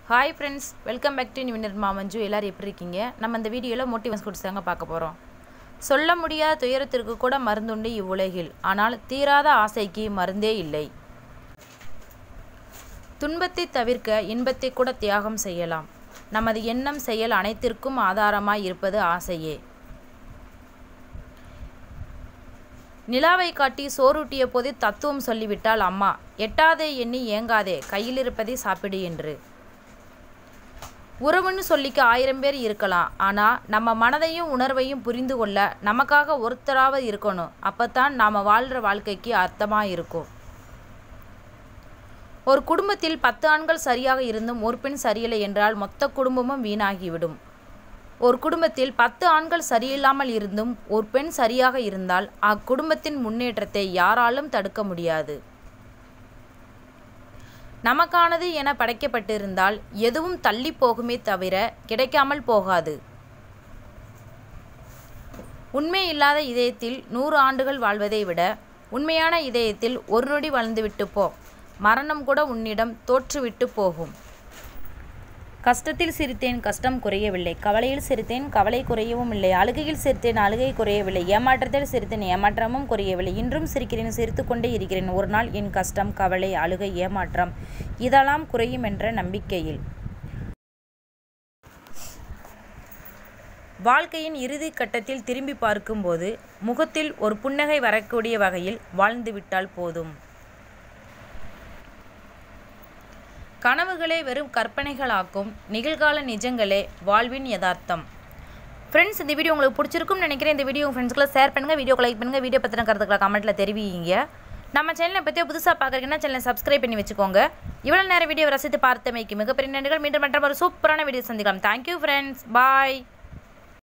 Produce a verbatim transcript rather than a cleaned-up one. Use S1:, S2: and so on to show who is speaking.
S1: Hi friends, welcome back to Nivinir Mamanju. எல்லாரும் எப்படி இருக்கீங்க? நம்ம இந்த வீடியோல மோட்டிவேஷன் கோட்ஸ் தாங்க பார்க்க போறோம். சொல்ல முடியாத துயரத்திற்கு கூட மருந்துண்டு இவ்வுலகில், ஆனால் தீராத ஆசைக்கு மருந்தே இல்லை. துன்பத்தை தவிர்க்க இன்பத்தை கூட தியாகம் செய்யலாம். நமது எண்ணம் செயல் அனைத்திற்கும் ஆதாரமாய் இருப்பது ஆசையே. நிலாவை காட்டி சோறுட்டிய போது தத்துவம் சொல்லிவிட்டால் அம்மா, எட்டாதே எண்ணி ஏங்காதே, கையில் இருப்பதை சாப்பிடு என்று. உறவுன்னு சொல்லிக்க ஆயிரம் பேர் இருக்கலாம், ஆனால் நம்ம மனதையும் உணர்வையும் புரிந்து கொள்ள நமக்காக ஒருத்தராவது இருக்கணும். அப்போத்தான் நாம் வாழ்கிற வாழ்க்கைக்கு அர்த்தமாக இருக்கும். ஒரு குடும்பத்தில் பத்து ஆண்கள் சரியாக இருந்தும் ஒரு பெண் சரியில்லை என்றால் மொத்த குடும்பமும் வீணாகிவிடும். ஒரு குடும்பத்தில் பத்து ஆண்கள் சரியில்லாமல் இருந்தும் ஒரு பெண் சரியாக இருந்தால் அக்குடும்பத்தின் முன்னேற்றத்தை யாராலும் தடுக்க முடியாது. நமக்கானது என படைக்கப்பட்டிருந்தால் எதுவும் தள்ளி போகுமே தவிர கிடைக்காமல் போகாது. உண்மை இல்லாத இதயத்தில் நூறு ஆண்டுகள் வாழ்வதை விட உண்மையான இதயத்தில் ஒரு நொடி வாழ்ந்துவிட்டு போ, மரணம் கூட உன்னிடம் தோற்றுவிட்டு போகும். கஷ்டத்தில் சிரித்தேன், கஷ்டம் குறையவில்லை. கவலையில் சிரித்தேன், கவலை குறையவும் இல்லை. அழுகையில் சிரித்தேன், அழுகை குறையவில்லை. ஏமாற்றத்தில் சிரித்தேன், ஏமாற்றமும் குறையவில்லை. இன்றும் சிரிக்கிறேன், சிரித்து கொண்டே இருக்கிறேன். ஒரு நாள் என் கஷ்டம், கவலை, அழுகை, ஏமாற்றம் இதெல்லாம் குறையும் என்ற நம்பிக்கையில். வாழ்க்கையின் இறுதி கட்டத்தில் திரும்பி பார்க்கும்போது முகத்தில் ஒரு புன்னகை வரக்கூடிய வகையில் வாழ்ந்துவிட்டால் போதும். கனவுகளே வெறும் கற்பனைகளாக்கும் நிகழ்கால நிஜங்களே வாழ்வின் யதார்த்தம். ஃப்ரெண்ட்ஸ், இந்த வீடியோ உங்களுக்கு பிடிச்சிருக்கும்னு நினைக்கிறேன். இந்த வீடியோ உங்கள் ஃப்ரெண்ட்ஸ்க்குள்ள ஷேர் பண்ணுங்கள், வீடியோ லைக் பண்ணுங்கள், வீடியோ பற்றின கருத்துக்களை கமெண்ட்டில் தெரிவிங்க. நம்ம சேனலை பற்றிய புதுசாக பார்க்குறீங்கன்னா சேனலை சப்ஸ்கிரைப் பண்ணி வச்சுக்கோங்க. இவ்வளோ நேரம் வீடியோ ரசித்து பார்த்தமைக்கு மிகப்பெரிய நன்றிகள். மீண்டும் மற்ற ஒரு சூப்பரான வீடியோ சந்திக்கலாம். தேங்க்யூ ஃப்ரெண்ட்ஸ், பாய்.